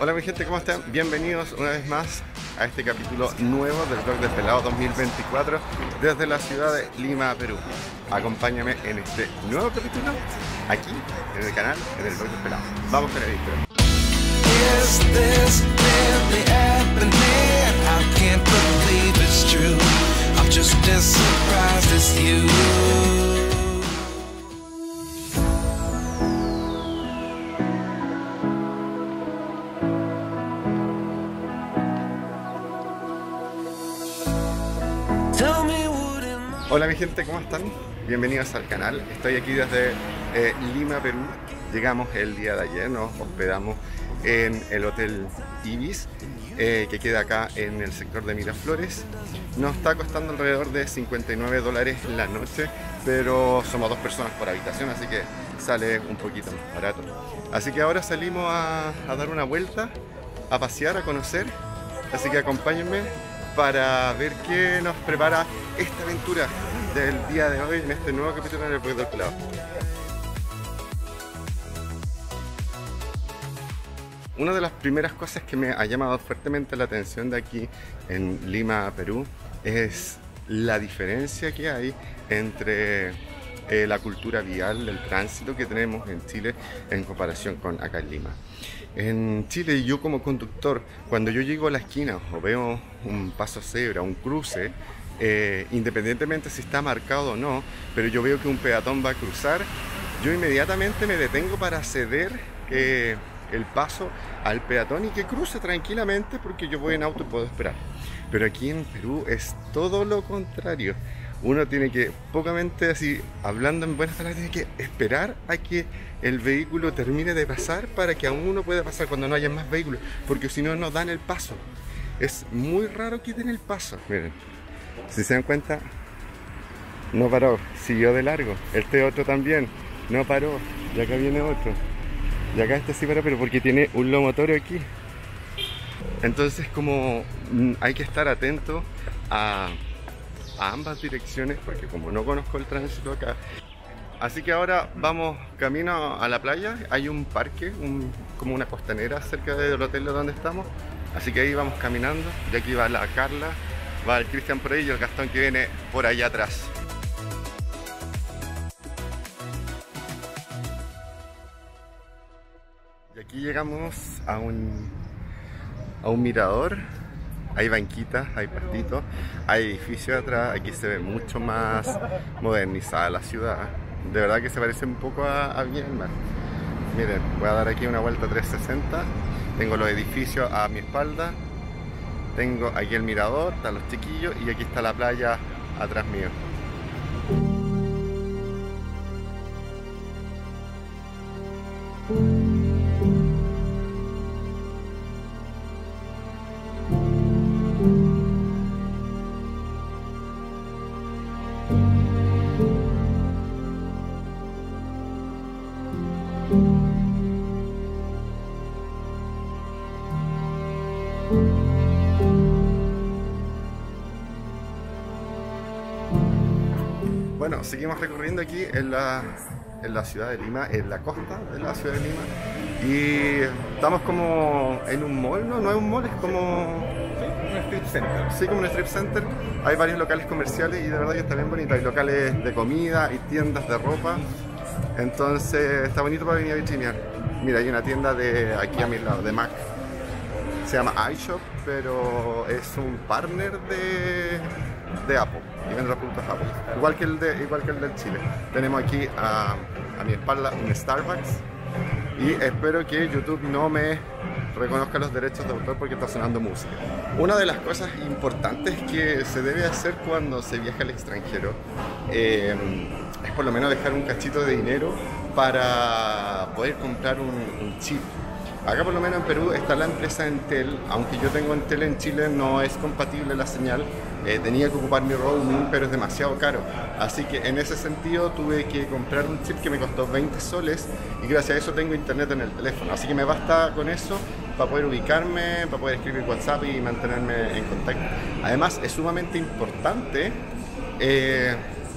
Hola mi gente, ¿cómo están? Bienvenidos una vez más a este capítulo nuevo del Vlog del Pelado 2024 desde la ciudad de Lima, Perú. Acompáñame en este nuevo capítulo aquí en el canal, en el Vlog del Pelado. Vamos con el intro. Is this really happening? I can't believe it's true. I'm just as surprised as you. Tell me what am I? Hola mi gente, ¿cómo están? Bienvenidos al canal. Estoy aquí desde Lima, Perú. Llegamos el día de ayer, nos hospedamos en el Hotel Ibis, que queda acá en el sector de Miraflores. Nos está costando alrededor de $59 la noche, pero somos dos personas por habitación, así que sale un poquito más barato. Así que ahora salimos a dar una vuelta, a pasear, a conocer. Así que acompáñenme para ver qué nos prepara esta aventura del día de hoy en este nuevo capítulo del Vlog del Pelado. Una de las primeras cosas que me ha llamado fuertemente la atención de aquí en Lima, Perú, es la diferencia que hay entre la cultura vial, el tránsito que tenemos en Chile en comparación con acá en Lima. En Chile, yo como conductor, cuando yo llego a la esquina o veo un paso cebra, un cruce, independientemente si está marcado o no, pero yo veo que un peatón va a cruzar, yo inmediatamente me detengo para ceder el paso al peatón y que cruce tranquilamente, porque yo voy en auto y puedo esperar. Pero aquí en Perú es todo lo contrario. Uno tiene que, pocamente así, hablando en buenas palabras, tiene que esperar a que el vehículo termine de pasar para que aún uno pueda pasar cuando no haya más vehículos, porque si no, no dan el paso. Es muy raro que den el paso. Miren, si se dan cuenta, no paró, siguió de largo. Este otro también, no paró, y acá viene otro. Y acá este sí paró, pero porque tiene un lomotorio aquí. Entonces, como hay que estar atento a ambas direcciones, porque como no conozco el tránsito acá. Así que ahora vamos camino a la playa. Hay un parque, como una costanera cerca del hotel donde estamos. Así que ahí vamos caminando. Y aquí va la Carla, va el Cristian por ahí y el Gastón que viene por allá atrás. Y aquí llegamos a un mirador. Hay banquitas, hay pastitos, hay edificios atrás. Aquí se ve mucho más modernizada la ciudad. De verdad que se parece un poco a Vietnam. Miren, voy a dar aquí una vuelta 360. Tengo los edificios a mi espalda. Tengo aquí el mirador, están los chiquillos y aquí está la playa atrás mío. Bueno, seguimos recorriendo aquí en la ciudad de Lima, en la costa de la ciudad de Lima. Y estamos como en un mall, ¿no? No es un mall, es como un strip center. Sí, como un strip center. Hay varios locales comerciales y de verdad que está bien bonito. Hay locales de comida y tiendas de ropa. Entonces está bonito para venir a vitrinear. Mira, hay una tienda de aquí a mi lado, de Mac. Se llama iShop, pero es un partner de Apple y vende los productos Apple, igual que el del Chile. Tenemos aquí a mi espalda un Starbucks y espero que YouTube no me reconozca los derechos de autor porque está sonando música. Una de las cosas importantes que se debe hacer cuando se viaja al extranjero es por lo menos dejar un cachito de dinero para poder comprar un chip. Acá por lo menos en Perú está la empresa Entel, aunque yo tengo Entel en Chile no es compatible la señal, tenía que ocupar mi roaming pero es demasiado caro, así que en ese sentido tuve que comprar un chip que me costó 20 soles y gracias a eso tengo internet en el teléfono, así que me basta con eso para poder ubicarme, para poder escribir WhatsApp y mantenerme en contacto. Además es sumamente importante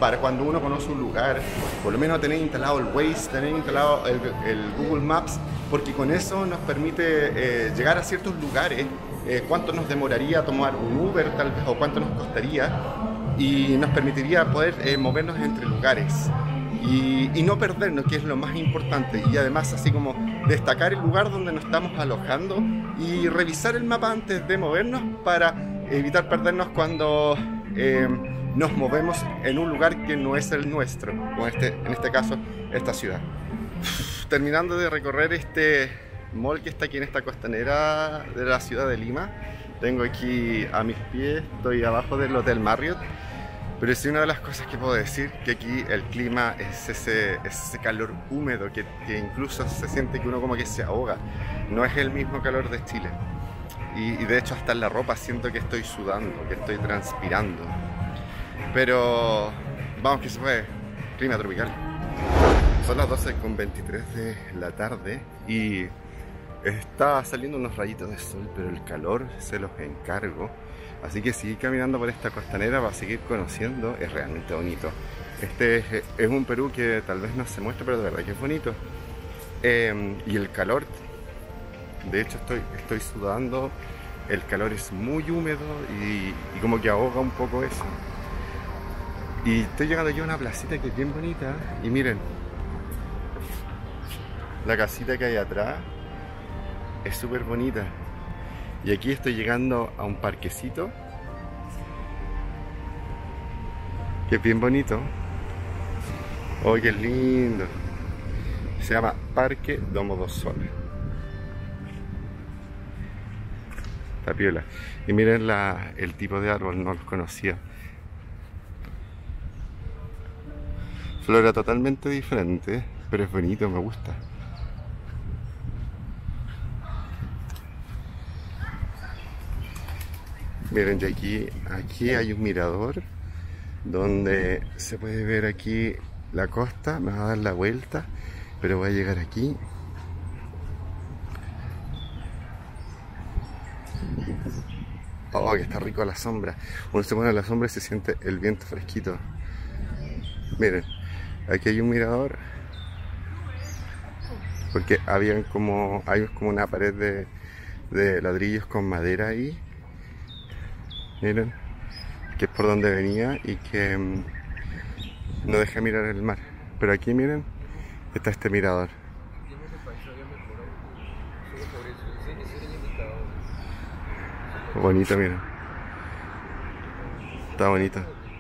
para cuando uno conoce un lugar, por lo menos tener instalado el Waze, tener instalado el Google Maps, porque con eso nos permite llegar a ciertos lugares, cuánto nos demoraría tomar un Uber tal vez, o cuánto nos costaría, y nos permitiría poder movernos entre lugares y no perdernos, que es lo más importante, y además así como destacar el lugar donde nos estamos alojando y revisar el mapa antes de movernos para evitar perdernos cuando nos movemos en un lugar que no es el nuestro, como en este caso esta ciudad. Terminando de recorrer este mall que está aquí en esta costanera de la ciudad de Lima, tengo aquí a mis pies, estoy abajo del Hotel Marriott, pero sí, una de las cosas que puedo decir que aquí el clima es ese calor húmedo que incluso se siente que uno como que se ahoga, no es el mismo calor de Chile. Y de hecho hasta en la ropa siento que estoy sudando, que estoy transpirando. Pero vamos que se puede, clima tropical. Son las 12:23 de la tarde y está saliendo unos rayitos de sol, pero el calor se los encargo. Así que seguir caminando por esta costanera para seguir conociendo, es realmente bonito. Este es un Perú que tal vez no se muestra, pero de verdad que es bonito. Y el calor, de hecho estoy sudando, el calor es muy húmedo y como que ahoga un poco eso. Y estoy llegando aquí a una placita que es bien bonita y miren, la casita que hay atrás es súper bonita. Y aquí estoy llegando a un parquecito que es bien bonito. ¡Oh, qué lindo! Se llama Parque Domodossola. Está piola. Y miren el tipo de árbol, no los conocía. Flora totalmente diferente, pero es bonito, me gusta. Miren, y aquí hay un mirador donde se puede ver aquí la costa. Me va a dar la vuelta, pero voy a llegar aquí. Oh, que está rico a la sombra. Uno se pone a la sombra y se siente el viento fresquito. Miren, aquí hay un mirador porque hay como una pared de ladrillos con madera ahí. Miren, que es por donde venía y que no deja mirar el mar. Pero aquí miren, está este mirador. Bonito, miren. Está bonito.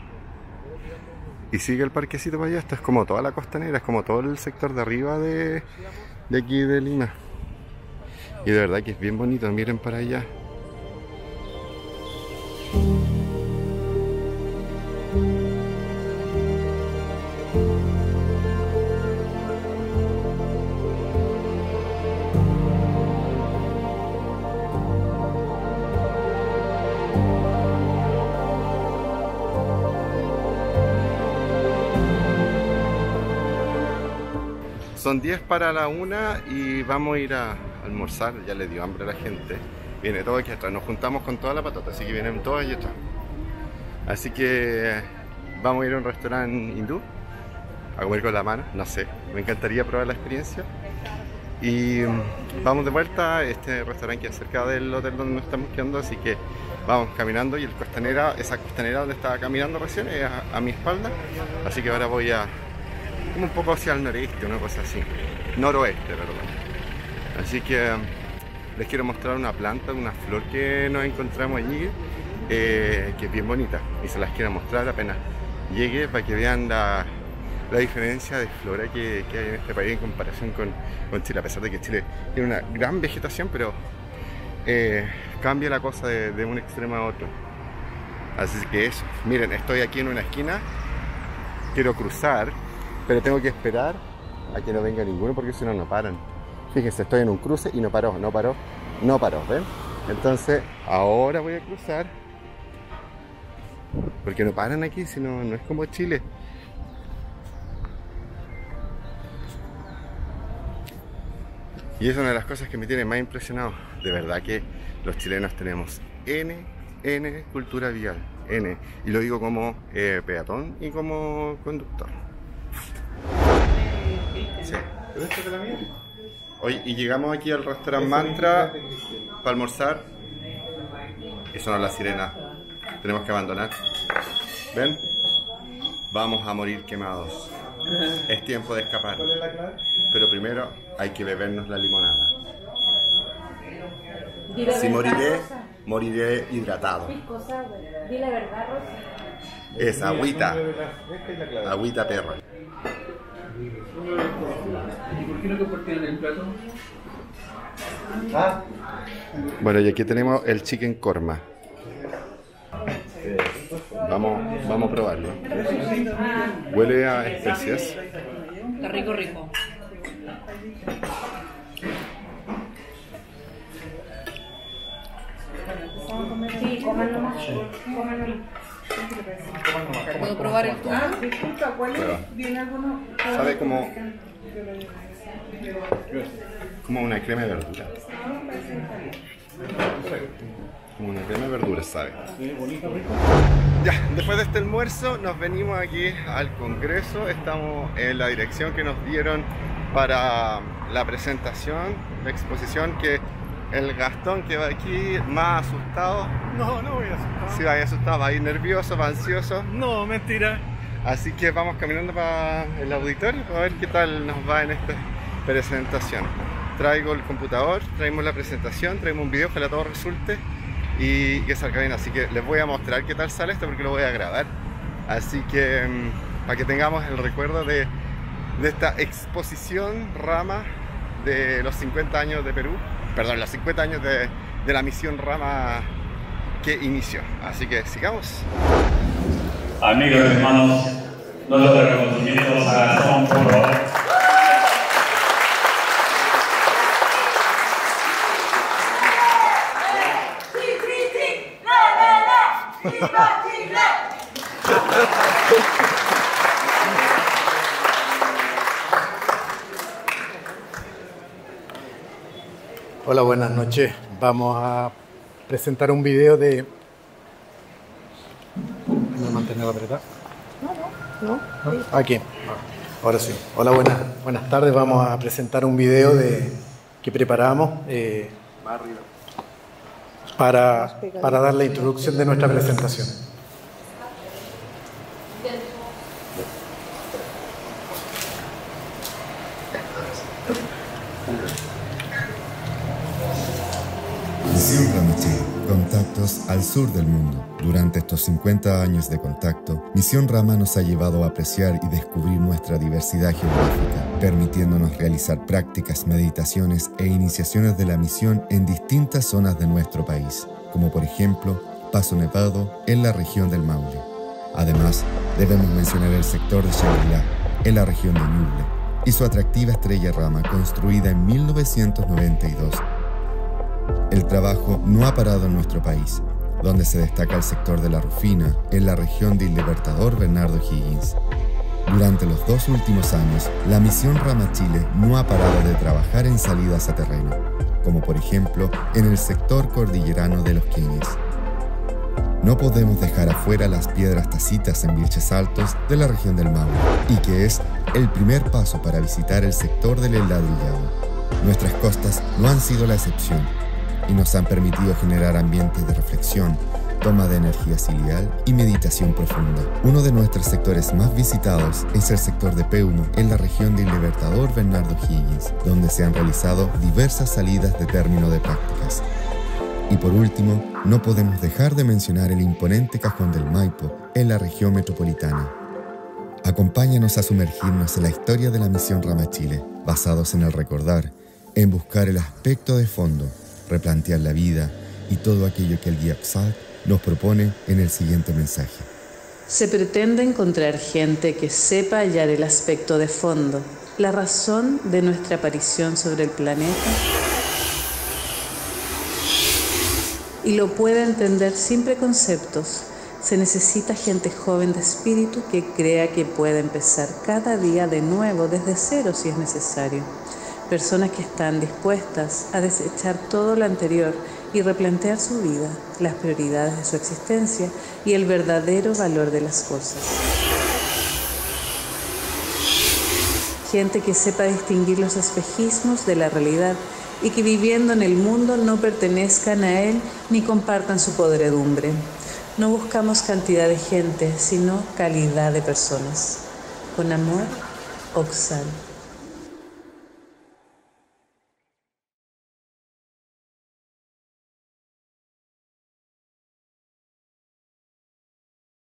Y sigue el parquecito para allá. Esto es como toda la costanera, es como todo el sector de arriba de aquí de Lima. Y de verdad que es bien bonito, miren para allá. Son 10 para la 1 y vamos a ir a almorzar. Ya le dio hambre a la gente. Viene todo aquí atrás. Nos juntamos con toda la patata, así que vienen todos allí atrás. Así que vamos a ir a un restaurante hindú a comer con la mano. No sé, me encantaría probar la experiencia. Y vamos de vuelta a este restaurante que es cerca del hotel donde nos estamos quedando. Así que vamos caminando y esa costanera donde estaba caminando recién es a mi espalda. Así que ahora voy a como un poco hacia el noreste, una cosa así, noroeste, perdón. Así que les quiero mostrar una planta, una flor que nos encontramos allí, que es bien bonita, y se las quiero mostrar apenas llegue para que vean la diferencia de flora que hay en este país en comparación con Chile, a pesar de que Chile tiene una gran vegetación, pero cambia la cosa de un extremo a otro. Así que eso, miren, estoy aquí en una esquina, quiero cruzar, pero tengo que esperar a que no venga ninguno porque si no, no paran. Fíjense, estoy en un cruce y no paró, ¿ven? Entonces, ahora voy a cruzar porque no paran aquí, si no, no es como Chile. Y es una de las cosas que me tiene más impresionado. De verdad que los chilenos tenemos N cultura vial, N. Y lo digo como peatón y como conductor. Sí. Oye, y llegamos aquí al restaurante Mantra para almorzar y sonó la sirena. Tenemos que abandonar. ¿Ven? Vamos a morir quemados. Es tiempo de escapar. Pero primero hay que bebernos la limonada. Si moriré, moriré hidratado. Di la verdad, Rosa. Es agüita. Agüita perra. ¿Y por qué no compartieron el plato? Bueno, y aquí tenemos el chicken korma. Vamos a probarlo. Huele a especias. Está rico, rico. Sí, coman nomás. Coman nomás. ¿Puedo probar el tuyo? Disculpa, ¿cuál Prueba. es? ¿Viene alguno? Sabe como una crema de verdura. Como una crema de verdura, sabe. Ya, después de este almuerzo nos venimos aquí al Congreso. Estamos en la dirección que nos dieron para la presentación, la exposición, que el Gastón que va aquí más asustado. No, no voy a asustar. Sí, va ahí asustado, va ahí nervioso, va ansioso. No, mentira. Así que vamos caminando para el auditorio a ver qué tal nos va en esta presentación. Traigo el computador, traemos la presentación, traemos un video, ojalá todo resulte y que salga bien. Así que les voy a mostrar qué tal sale esto porque lo voy a grabar. Así que para que tengamos el recuerdo de esta exposición Rama de los 50 años de Perú, perdón, los 50 años de la misión Rama que inició. Así que sigamos. Amigos y hermanos, nuestros reconocimientos a Gastón Porro. Hola, buenas noches. Vamos a presentar un video de... ¿Me mantener apretado? No. Aquí. Ahora sí. Hola, buenas tardes. Vamos a presentar un video que preparamos para dar la introducción de nuestra presentación. Misión Rama Chile, contactos al sur del mundo. Durante estos 50 años de contacto, Misión Rama nos ha llevado a apreciar y descubrir nuestra diversidad geográfica, permitiéndonos realizar prácticas, meditaciones e iniciaciones de la misión en distintas zonas de nuestro país, como por ejemplo, Paso Nevado en la región del Maule. Además, debemos mencionar el sector de Shangri-La, en la región de Ñuble, y su atractiva estrella Rama construida en 1992. El trabajo no ha parado en nuestro país, donde se destaca el sector de La Rufina, en la región del Libertador Bernardo Higgins. Durante los 2 últimos años, la misión Rama Chile no ha parado de trabajar en salidas a terreno, como por ejemplo en el sector cordillerano de los Queñes. No podemos dejar afuera las piedras tacitas en Vilches Altos de la región del Maule, y que es el primer paso para visitar el sector del Ladrillado. Nuestras costas no han sido la excepción, y nos han permitido generar ambientes de reflexión, toma de energía ciliar y meditación profunda. Uno de nuestros sectores más visitados es el sector de Peumo, en la región del Libertador Bernardo Higgins, donde se han realizado diversas salidas de término de prácticas. Y por último, no podemos dejar de mencionar el imponente Cajón del Maipo, en la región metropolitana. Acompáñanos a sumergirnos en la historia de la misión Rama Chile, basados en el recordar, en buscar el aspecto de fondo, replantear la vida y todo aquello que el guía Xalc nos propone en el siguiente mensaje. Se pretende encontrar gente que sepa hallar el aspecto de fondo, la razón de nuestra aparición sobre el planeta y lo pueda entender sin preconceptos. Se necesita gente joven de espíritu que crea que puede empezar cada día de nuevo desde cero si es necesario, Personas que están dispuestas a desechar todo lo anterior y replantear su vida, las prioridades de su existencia y el verdadero valor de las cosas. Gente que sepa distinguir los espejismos de la realidad y que viviendo en el mundo no pertenezcan a él ni compartan su podredumbre. No buscamos cantidad de gente, sino calidad de personas. Con amor, Oxal.